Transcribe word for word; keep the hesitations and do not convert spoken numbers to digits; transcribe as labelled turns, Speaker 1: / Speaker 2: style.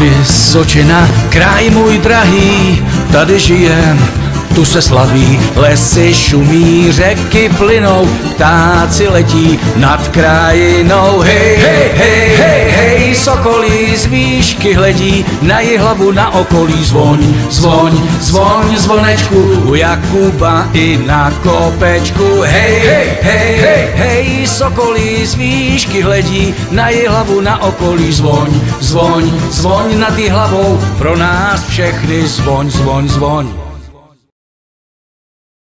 Speaker 1: Vysočina, kraj můj drahý, tady žijem, tu se slaví, lesy šumí, řeky plynou, ptáci letí nad krajinou. Hej, hej, hej, hej, hej, sokolí z výšky hledí, na jihlavu, na okolí zvoň, zvoň, zvoň, zvonečku, u Jakuba i na kopečku. Hej, hej, hej, hej, hej, sokolí z výšky hledí, na jihlavu, na okolí zvoň, zvoň, zvoň nad jihlavou, pro nás všechny zvoň, zvoň, zvoň.